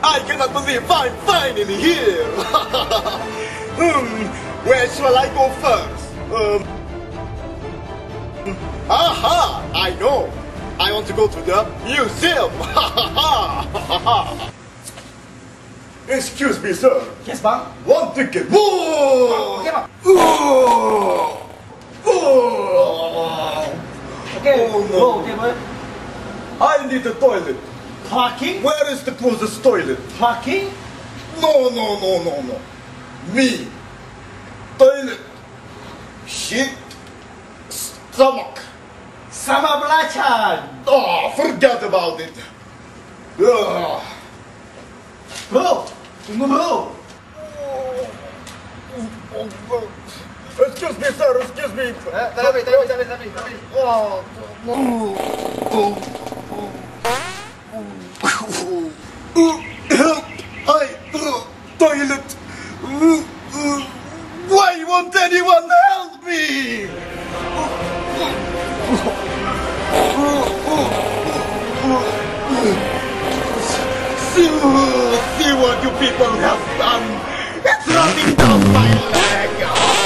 I cannot believe I'm finally here. Where shall I go first? Aha! I know. I want to go to the museum. Excuse me, sir. Yes, bang. One ticket. Whoa! Okay, bang. Okay. Oh, no. Okay, boy. I need a toilet. Parking? Where is the closest toilet? Parking? No. Me. Toilet. Shit. Stomach. Sama belacan. Oh, forget about it. Bro, tunggu bro. Excuse me, sir. Excuse me. Tapi. Help! Toilet. Why won't anyone help me? See what you people have done. It's running down my leg.